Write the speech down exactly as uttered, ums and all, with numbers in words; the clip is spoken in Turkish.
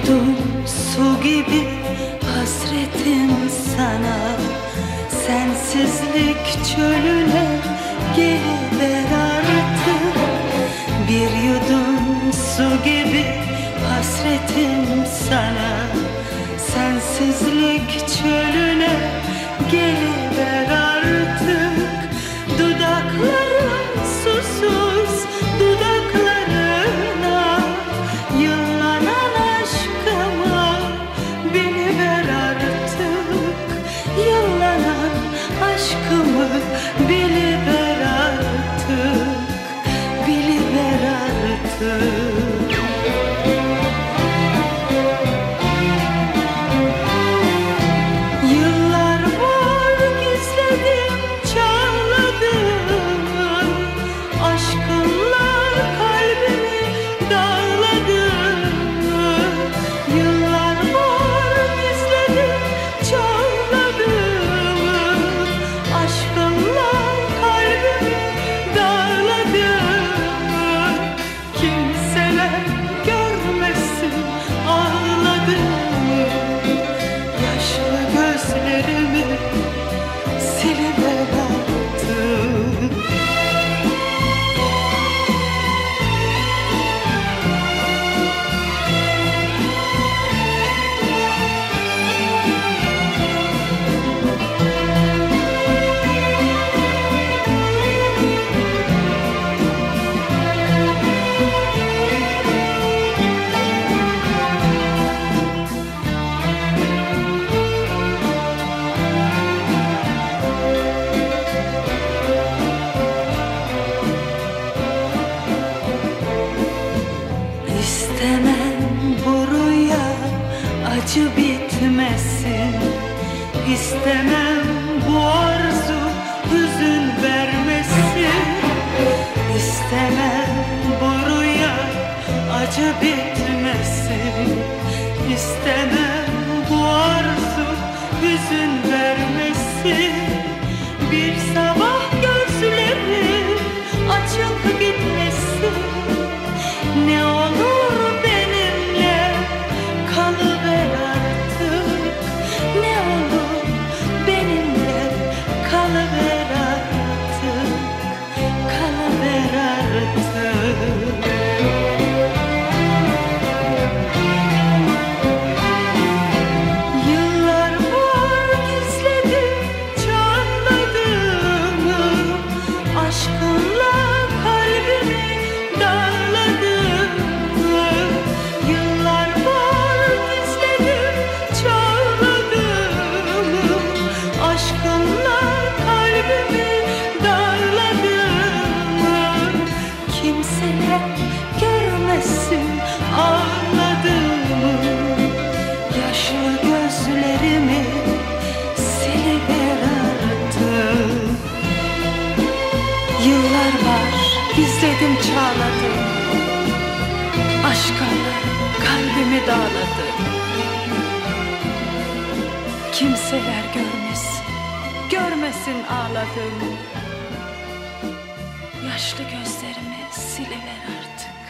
yudum su gibi hasretim sana. Sensizlik çölüne geliver artık. Bir yudum su gibi hasretim sana. Sensizlik çölüne geliver artık. Dudakların susuz dudaklarına yıllanan aşkıma biliver artık. Yıllanan aşkımı biliver artık. Biliver artık. İstemem bu rüya acı bitmesin. İstemem bu arzu hüzün vermesin. İstemem bu rüya acı bitmesin. İstemem bu arzu hüzün vermesin. Bir sabah gözlerim açık gitmesin. Ne olur benimle kalıver artık. Ne olur benimle kalıver artık. Kalıver artık. Yıllar var gizledim çağladığımı. Aşkınla kalbimi darladım. Yıllar var gizledim çağladığımı. Aşkınla kalbimi darladığımı. Kimseler görmesin ağladığımı. Yaşlı gözlerimi siliver artık. Yıllar var gizledim çağladım. Aşkınla kalbimi dağladım. Kimseler görmesin, görmesin ağladığımı. Yaşlı gözlerimi siliver artık.